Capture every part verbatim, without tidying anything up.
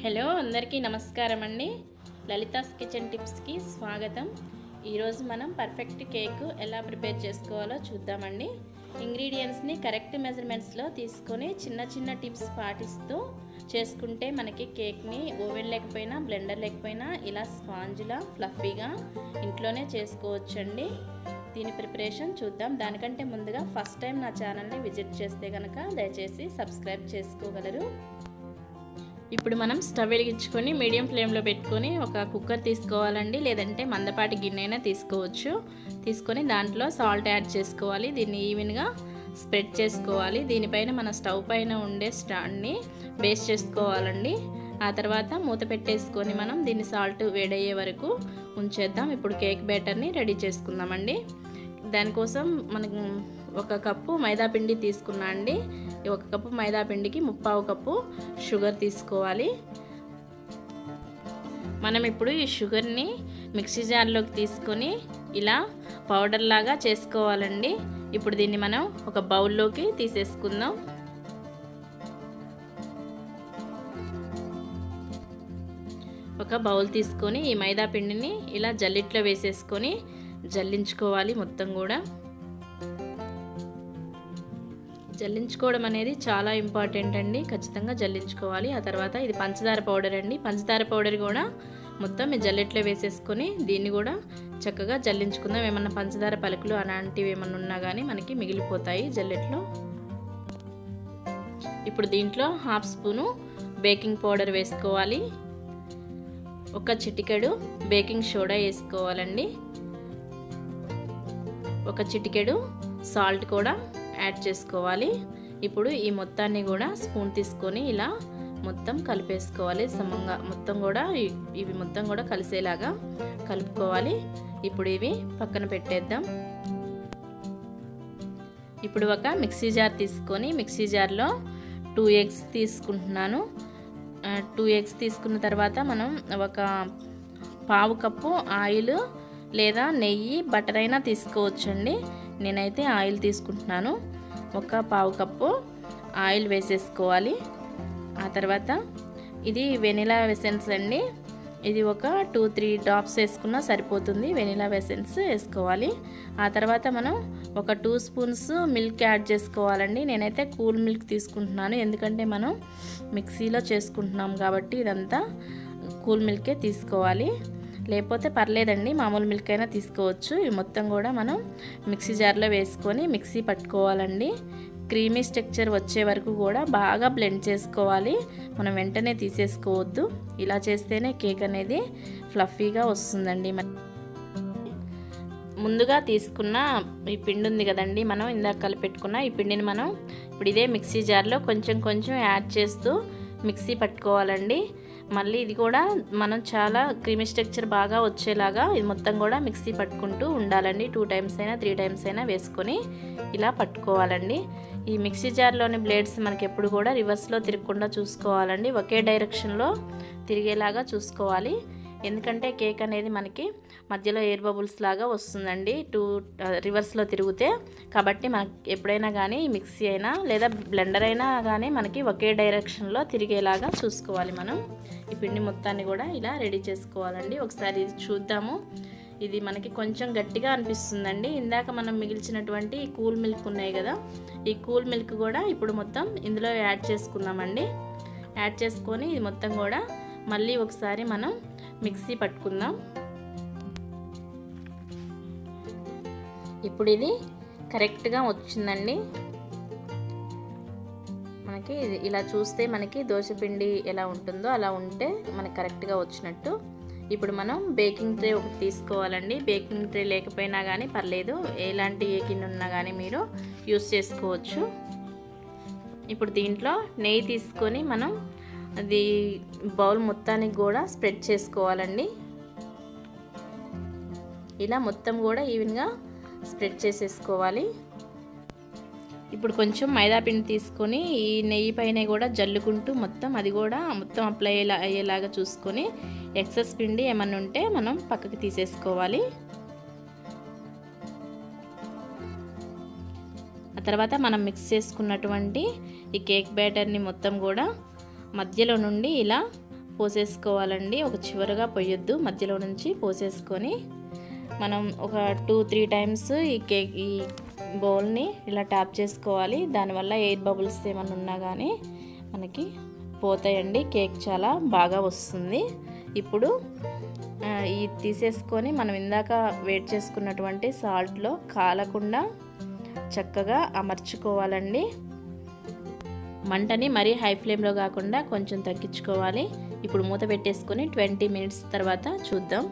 Hello అందరికీ నమస్కారం అండి. లలితాస్ కిచెన్ టిప్స్కి స్వాగతం. ఈరోజు మనం పర్ఫెక్ట్ కేక్ ఎలా ప్రిపేర్ చేసుకోవాలో చూద్దామండి. ఇంగ్రీడియంట్స్ని కరెక్ట్ మెజర్మెంట్స్లో తీసుకొని చిన్న చిన్న టిప్స్ పాటిస్తూ చేసుకుంటే మనకి కేక్ని ఓవెన్ లేకపోయినా బ్లెండర్ లేకపోయినా ఇలా స్పాంజ్లా ఫ్లఫీగా ఇంట్లోనే చేసుకోవచ్చండి. దీని ప్రిపరేషన్ చూద్దాం. దానికంటే ముందుగా ఫస్ట్ టైం నా ఛానల్ని విజిట్ చేస్తే కనుక దయచేసి సబ్స్క్రైబ్ చేసుకోగలరు. ఇప్పుడు మనం స్టవ్ వెలిగించుకొని మీడియం ఫ్లేమ్లో పెట్టుకొని ఒక కుక్కర్ తీసుకోవాలండి, లేదంటే మందపాటి గిన్నె అయినా తీసుకోవచ్చు. తీసుకొని దాంట్లో సాల్ట్ యాడ్ చేసుకోవాలి. దీన్ని ఈవెన్గా స్ప్రెడ్ చేసుకోవాలి. దీనిపైన మన స్టవ్ పైన ఉండే స్టాండ్ని బేస్ చేసుకోవాలండి. ఆ తర్వాత మూత పెట్టేసుకొని మనం దీన్ని సాల్ట్ వేడయ్యే వరకు ఉంచేద్దాం. ఇప్పుడు కేక్ బ్యాటర్ని రెడీ చేసుకుందామండి. దానికోసం మనకు ఒక కప్పు మైదా పిండి తీసుకున్నా అండి. ఒక కప్పు మైదా పిండికి ముప్పావు కప్పు షుగర్ తీసుకోవాలి. మనం ఇప్పుడు ఈ షుగర్ని మిక్సీ జార్లోకి తీసుకొని ఇలా పౌడర్ లాగా చేసుకోవాలండి. ఇప్పుడు దీన్ని మనం ఒక బౌల్లోకి తీసేసుకుందాం. ఒక బౌల్ తీసుకొని ఈ మైదా పిండిని ఇలా జల్లిట్లో వేసేసుకొని జల్లించుకోవాలి. మొత్తం కూడా జల్లించుకోవడం అనేది చాలా ఇంపార్టెంట్ అండి. ఖచ్చితంగా జల్లించుకోవాలి. ఆ తర్వాత ఇది పంచదార పౌడర్ అండి. పంచదార పౌడర్ కూడా మొత్తం ఈ జల్లెట్లో వేసేసుకొని దీన్ని కూడా చక్కగా జల్లించుకుందాం. ఏమన్నా పంచదార పలుకులు అలాంటివి ఏమన్నా ఉన్నా కానీ మనకి మిగిలిపోతాయి జల్లెట్లో. ఇప్పుడు దీంట్లో హాఫ్ స్పూను బేకింగ్ పౌడర్ వేసుకోవాలి. ఒక చిటికెడు బేకింగ్ సోడా వేసుకోవాలండి. ఒక చిటికెడు సాల్ట్ కూడా యాడ్ చేసుకోవాలి. ఇప్పుడు ఈ మొత్తాన్ని కూడా స్పూన్ తీసుకొని ఇలా మొత్తం కలిపేసుకోవాలి. సమంగా మొత్తం కూడా ఇవి మొత్తం కూడా కలిసేలాగా కలుపుకోవాలి. ఇప్పుడు ఇవి పక్కన పెట్టేద్దాం. ఇప్పుడు ఒక మిక్సీ జార్ తీసుకొని మిక్సీ జార్లో టూ ఎగ్స్ తీసుకుంటున్నాను. టూ ఎగ్స్ తీసుకున్న తర్వాత మనం ఒక పావు కప్పు ఆయిల్ లేదా నెయ్యి బటర్ అయినా తీసుకోవచ్చండి. నేనైతే ఆయిల్ తీసుకుంటున్నాను. ఒక పావు కప్పు ఆయిల్ వేసేసుకోవాలి. ఆ తర్వాత ఇది వెనిలా ఎసెన్స్ అండి. ఇది ఒక టూ త్రీ డ్రాప్స్ వేసుకున్నా సరిపోతుంది. వెనిలా ఎసెన్స్ వేసుకోవాలి. ఆ తర్వాత మనం ఒక టూ స్పూన్స్ మిల్క్ యాడ్ చేసుకోవాలండి. నేనైతే కూల్ మిల్క్ తీసుకుంటున్నాను, ఎందుకంటే మనం మిక్సీలో చేసుకుంటున్నాం కాబట్టి ఇదంతా కూల్ మిల్కే తీసుకోవాలి. లేకపోతే పర్లేదండి, మామూలు మిల్క్ అయినా తీసుకోవచ్చు. ఇవి మొత్తం కూడా మనం మిక్సీ జార్లో వేసుకొని మిక్సీ పట్టుకోవాలండి. క్రీమీ స్ట్రక్చర్ వచ్చే వరకు కూడా బాగా బ్లెండ్ చేసుకోవాలి. మనం వెంటనే తీసేసుకోవద్దు. ఇలా చేస్తేనే కేక్ అనేది ఫ్లఫీగా వస్తుందండి. ముందుగా తీసుకున్న ఈ పిండి ఉంది కదండి, మనం ఇందాక కలిపెట్టుకున్న ఈ పిండిని మనం ఇప్పుడు ఇదే మిక్సీ జార్లో కొంచెం కొంచెం యాడ్ చేస్తూ మిక్సీ పట్టుకోవాలండి. మళ్ళీ ఇది కూడా మనం చాలా క్రీమీ స్ట్రక్చర్ బాగా వచ్చేలాగా ఇది మొత్తం కూడా మిక్సీ పట్టుకుంటూ ఉండాలండి. టూ టైమ్స్ అయినా త్రీ టైమ్స్ అయినా వేసుకొని ఇలా పట్టుకోవాలండి. ఈ మిక్సీ జార్లోని బ్లేడ్స్ మనకి ఎప్పుడు కూడా రివర్స్లో తిరగకుండా చూసుకోవాలండి. ఒకే డైరెక్షన్లో తిరిగేలాగా చూసుకోవాలి. ఎందుకంటే కేక్ అనేది మనకి మధ్యలో ఎయిర్ బబుల్స్ లాగా వస్తుందండి టూ రివర్స్లో తిరిగితే. కాబట్టి మనకి ఎప్పుడైనా కానీ మిక్సీ అయినా లేదా బ్లెండర్ అయినా కానీ మనకి ఒకే డైరెక్షన్లో తిరిగేలాగా చూసుకోవాలి. మనం ఈ పిండి మొత్తాన్ని కూడా ఇలా రెడీ చేసుకోవాలండి. ఒకసారి ఇది చూద్దాము. ఇది మనకి కొంచెం గట్టిగా అనిపిస్తుందండి. ఇందాక మనం మిగిల్చినటువంటి కూల్ మిల్క్ ఉన్నాయి కదా, ఈ కూల్ మిల్క్ కూడా ఇప్పుడు మొత్తం ఇందులో యాడ్ చేసుకుందామండి. యాడ్ చేసుకొని ఇది మొత్తం కూడా మళ్ళీ ఒకసారి మనం మిక్సీ పట్టుకుందాం. ఇప్పుడు ఇది కరెక్ట్గా వచ్చిందండి. మనకి ఇలా చూస్తే మనకి దోసపిండి ఎలా ఉంటుందో అలా ఉంటే మనకి కరెక్ట్గా వచ్చినట్టు. ఇప్పుడు మనం బేకింగ్ ట్రే ఒకటి తీసుకోవాలండి. బేకింగ్ ట్రే లేకపోయినా కానీ పర్లేదు, ఎలాంటి ఏ గిన్నె ఉన్నా కానీ మీరు యూస్ చేసుకోవచ్చు. ఇప్పుడు దీంట్లో నెయ్యి తీసుకొని మనం అది బౌల్ మొత్తానికి కూడా స్ప్రెడ్ చేసుకోవాలండి. ఇలా మొత్తం కూడా ఈవెన్గా స్ప్రెడ్ చేసేసుకోవాలి. ఇప్పుడు కొంచెం మైదా పిండి తీసుకొని ఈ నెయ్యి పైన కూడా జల్లుకుంటూ మొత్తం అది కూడా మొత్తం అప్లై అయ్యేలాగా చూసుకొని ఎక్సెస్ పిండి ఏమన్నా ఉంటే మనం పక్కకి తీసేసుకోవాలి. ఆ తర్వాత మనం మిక్స్ చేసుకున్నటువంటి ఈ కేక్ బ్యాటర్ని మొత్తం కూడా మధ్యలో నుండి ఇలా పోసేసుకోవాలండి. ఒక చివరగా పోయొద్దు, మధ్యలో నుంచి పోసేసుకొని మనం ఒక టూ త్రీ టైమ్స్ ఈ కేక్ ఈ బౌల్ని ఇలా ట్యాప్ చేసుకోవాలి. దానివల్ల ఎయిర్ బబుల్స్ ఏమైనా ఉన్నా కానీ మనకి పోతాయండి. కేక్ చాలా బాగా వస్తుంది. ఇప్పుడు ఇది తీసేసుకొని మనం ఇందాక వేట్ చేసుకున్నటువంటి సాల్ట్లో కాలకుండా చక్కగా అమర్చుకోవాలండి. మంటని మరీ హై ఫ్లేమ్లో కాకుండా కొంచెం తగ్గించుకోవాలి. ఇప్పుడు మూత పెట్టేసుకొని ట్వంటీ మినిట్స్ తర్వాత చూద్దాం.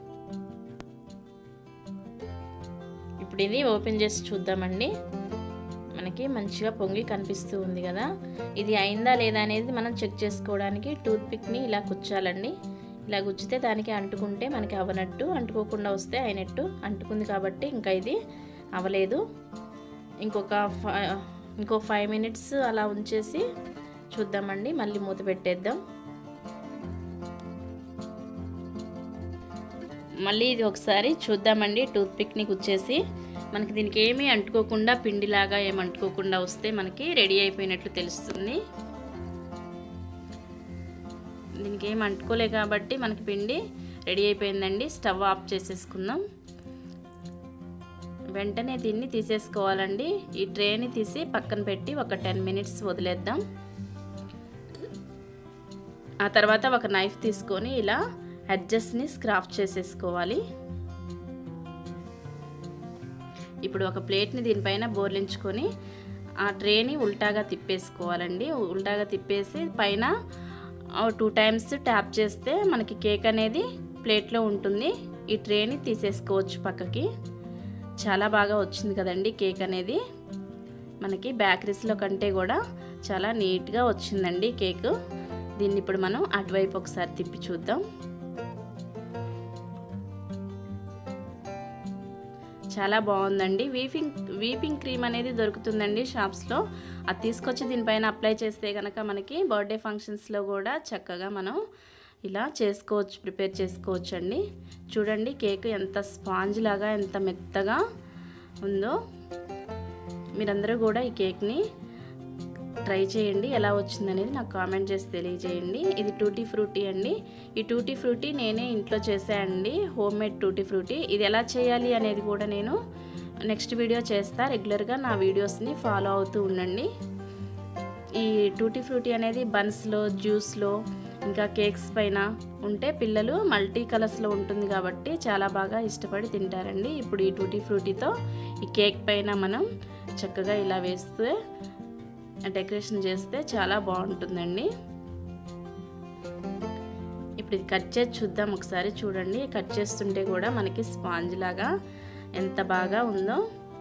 ఇప్పుడు ఇది ఓపెన్ చేసి చూద్దామండి. మనకి మంచిగా పొంగి కనిపిస్తూ ఉంది కదా. ఇది అయిందా లేదా అనేది మనం చెక్ చేసుకోవడానికి టూత్ పిక్ని ఇలా కుచ్చాలండి. ఇలా గుచ్చితే దానికి అంటుకుంటే మనకి అవనట్టు, అంటుకోకుండా వస్తే అయినట్టు. అంటుకుంది కాబట్టి ఇంకా ఇది అవలేదు. ఇంకొక ఇంకో ఫైవ్ మినిట్స్ అలా ఉంచేసి చూద్దామండి. మళ్ళీ మూత పెట్టేద్దాం. మళ్ళీ ఇది ఒకసారి చూద్దామండి. టూత్ పిక్ని కుచ్చేసి మనకి దీనికి ఏమీ అంటుకోకుండా, పిండిలాగా ఏమి అంటుకోకుండా వస్తే మనకి రెడీ అయిపోయినట్లు తెలుస్తుంది. దీనికి ఏమి అంటుకోలే కాబట్టి మనకి పిండి రెడీ అయిపోయిందండి. స్టవ్ ఆఫ్ చేసేసుకుందాం. వెంటనే దీన్ని తీసేసుకోవాలండి. ఈ ట్రేని తీసి పక్కన పెట్టి ఒక టెన్ మినిట్స్ వదిలేద్దాం. ఆ తర్వాత ఒక నైఫ్ తీసుకొని ఇలా ఎడ్జెస్ని స్క్రాప్ చేసేసుకోవాలి. ఇప్పుడు ఒక ప్లేట్ని దీనిపైన బోర్లించుకొని ఆ ట్రేని ఉల్టాగా తిప్పేసుకోవాలండి. ఉల్టాగా తిప్పేసి పైన టూ టైమ్స్ ట్యాప్ చేస్తే మనకి కేక్ అనేది ప్లేట్లో ఉంటుంది. ఈ ట్రేని తీసేసుకోవచ్చు పక్కకి. చాలా బాగా వచ్చింది కదండి కేక్ అనేది. మనకి బేకరీస్లో కంటే కూడా చాలా నీట్గా వచ్చిందండి కేక్. దీన్ని ఇప్పుడు మనం అటువైపు ఒకసారి తిప్పి చూద్దాం. చాలా బాగుందండి. వీపింగ్ వీపింగ్ క్రీమ్ అనేది దొరుకుతుందండి షాప్స్లో. అది తీసుకొచ్చి దీనిపైన అప్లై చేస్తే కనుక మనకి బర్త్డే ఫంక్షన్స్లో కూడా చక్కగా మనం ఇలా చేసుకోవచ్చు, ప్రిపేర్ చేసుకోవచ్చు అండి. చూడండి కేక్ ఎంత స్పాంజ్ లాగా ఎంత మెత్తగా ఉందో. మీరందరూ కూడా ఈ కేక్ని ట్రై చేయండి. ఎలా వచ్చిందనేది నాకు కామెంట్ చేసి తెలియజేయండి. ఇది టూటీ ఫ్రూటీ అండి. ఈ టూటీ ఫ్రూటీ నేనే ఇంట్లో చేశానండి, హోమ్ మేడ్ టూటీ ఫ్రూటీ. ఇది ఎలా చేయాలి అనేది కూడా నేను నెక్స్ట్ వీడియో చేస్తా. రెగ్యులర్గా నా వీడియోస్ని ఫాలో అవుతూ ఉండండి. ఈ టూటీ ఫ్రూటీ అనేది బన్స్లో, జ్యూస్లో, ఇంకా కేక్స్ పైన ఉంటే పిల్లలు మల్టీ కలర్స్లో ఉంటుంది కాబట్టి చాలా బాగా ఇష్టపడి తింటారండి. ఇప్పుడు ఈ టూటీ ఫ్రూటీతో ఈ కేక్ పైన మనం చక్కగా ఇలా వేస్తే డెకరేషన్ చేస్తే చాలా బాగుంటుందండి. ఇప్పుడు ఇది కట్ చేసి చూద్దాం ఒకసారి. చూడండి కట్ చేస్తుంటే కూడా మనకి స్పాంజ్ లాగా ఎంత బాగా ఉందో.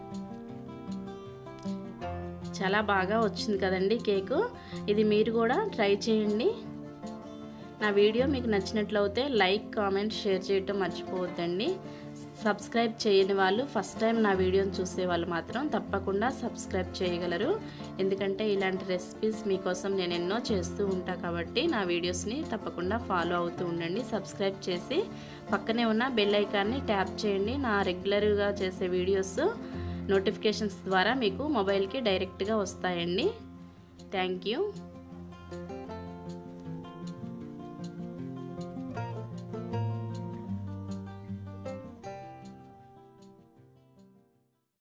చాలా బాగా వచ్చింది కదండి కేకు. ఇది మీరు కూడా ట్రై చేయండి. నా వీడియో మీకు నచ్చినట్లయితే లైక్, కామెంట్, షేర్ చేయటం మర్చిపోవద్దండి. సబ్స్క్రైబ్ చేయని వాళ్ళు, ఫస్ట్ టైం నా వీడియోని చూసే వాళ్ళు మాత్రం తప్పకుండా సబ్స్క్రైబ్ చేయగలరు. ఎందుకంటే ఇలాంటి రెసిపీస్ మీకోసం నేను ఎన్నో చేస్తూ ఉంటా కాబట్టి నా వీడియోస్ని తప్పకుండా ఫాలో అవుతూ ఉండండి. సబ్స్క్రైబ్ చేసి పక్కనే ఉన్న బెల్ ఐకాన్ని ట్యాప్ చేయండి. నా రెగ్యులర్గా చేసే వీడియోస్ నోటిఫికేషన్స్ ద్వారా మీకు మొబైల్కి డైరెక్ట్గా వస్తాయండి. Thank you.